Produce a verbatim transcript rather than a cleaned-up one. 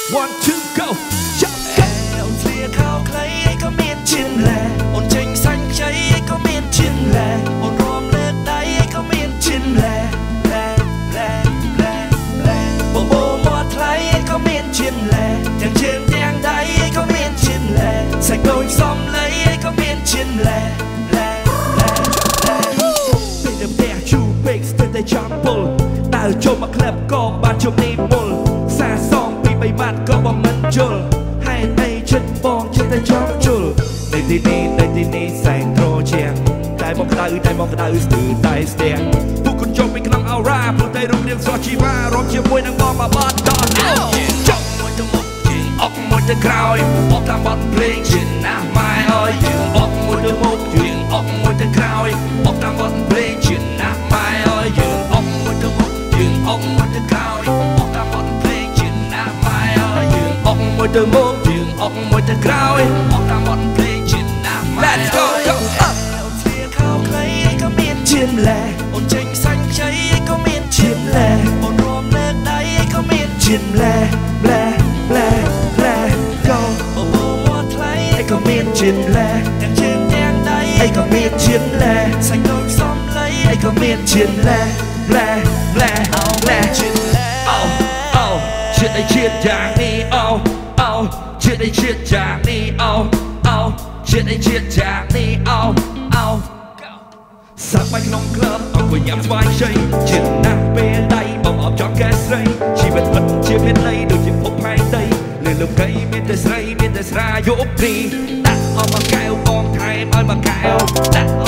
one two go អូនស្លៀកខោខ្លីក៏មានជិនឡែអូនចេញសាច់ខ្ចីក៏មានជិនឡែអូនរំលើកដៃក៏មានជិនឡែឡែឡែឡែឡែបបោមាត់ថ្លៃក៏មានជិនឡែទាំងជើងទាំងដៃក៏មានជិនឡែសាច់ដូចសំឡីក៏មានជិនឡែឡែឡែឡែពេលទៅផ្ទះជូពេកស្ទើរតែចាំពុលដើរចូលមកក្លឹបក៏បានជុំនេះមុលសាសំពីបីម៉ាត់ក៏បំមិនជុលហេតុអីចិត្តបងចិត្តតែចង់ជុលនៅទីនេះនៅទីនេះសែងត្រជាងតែមកក្តៅតែមកក្តៅស្ទើរតែស្ទះពួកគុណចូលពីក្នុងអរ៉ាព្រោះតែរូបរាងស្រស់ជីវ៉ារំជាមួយនឹងបងមកបាត់តន់ចង់មួយទៅមុខជាងអុកមួយទៅក្រោយអុកតាមបទភ្លេងជាណាស់ម៉ែអើយយើងអុកមួយទៅមុខជាងអុកមួយទៅក្រោយអុកតាមបទភ្លេងជាណាស់ម៉ែអើយយើងអុកមួយទៅមុខជាងអុកមួយទៅក្រោយអុកតាមបទភ្លេងជាណាស់ម៉ែអើយយើងអុកមួយទៅមុខជាងអុកមួយទៅក្រោយអុកតាមបទភ្លេងជាណាស់ម៉ែ Let's go go up អូនស្លៀកខោខ្លីក៏មានជិនឡែអូនចេញសាច់ខ្ចីក៏មានជិនឡែអូនរំលើកដៃក៏មានជិនឡែឡែឡែឡែ go អូបោមាត់ថ្លៃក៏មានជិនឡែទាំងជើងទាំងដៃក៏មានជិនឡែសាច់ដូចសំឡីក៏មានជិនឡែឡែឡែឡែជិនឡែអូអូជិតឲ្យជិតយ៉ាងនេះអូអូជិតឲ្យជិតយ៉ាងនេះអូអូជិតឲ្យជិតយ៉ាងនេះអូអូសាក់បាច់ក្នុងក្លឹបអង្គុយញ៉ាំស្វាយខ្ចីជិតណាស់ពេលដៃបងអបចង់កែស្រីជីវិតពិតជាមានន័យដូចជាភពផែនដីលើលំកៃមានតែស្រីមានតែស្រាយកព្រីដាក់អស់មកកែវបងថែមឲ្យមកកែវដាក់